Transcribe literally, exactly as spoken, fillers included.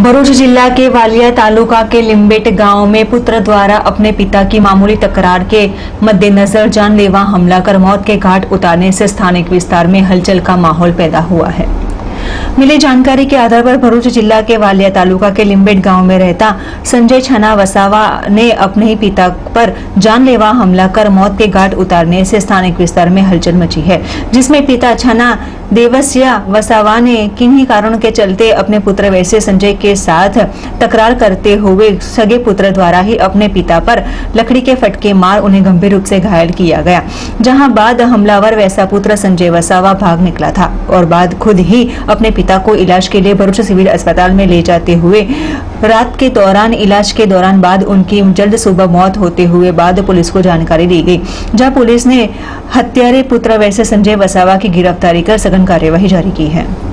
भरूच जिला के वालिया तालुका के लिम्बेट गांव में पुत्र द्वारा अपने पिता की मामूली तकरार के मद्देनजर जानलेवा हमला कर मौत के घाट उतारने से स्थानिक विस्तार में हलचल का माहौल पैदा हुआ है। मिली जानकारी के आधार पर भरूच जिला के वालिया तालुका के लिम्बेट गांव में रहता संजय छना वसावा ने अपने ही पिता पर जानलेवा हमला कर मौत के घाट उतारने से स्थानिक विस्तार में हलचल मची है, जिसमें पिता छना देवसिया वसावा ने किन्हीं कारणों के चलते अपने पुत्र वैसे संजय के साथ तकरार करते हुए सगे पुत्र द्वारा ही अपने पिता पर लकड़ी के फटके मार उन्हें गंभीर रूप से घायल किया गया। जहां बाद हमलावर वैसा पुत्र संजय वसावा भाग निकला था और बाद खुद ही अपने पिता को इलाज के लिए भरूच सिविल अस्पताल में ले जाते हुए रात के दौरान इलाज के दौरान बाद उनकी जल्द सुबह मौत होते हुए बाद पुलिस को जानकारी दी गई, जहां पुलिस ने हत्यारे पुत्र वैसे संजय वसावा की गिरफ्तारी कर सघन कार्यवाही जारी की है।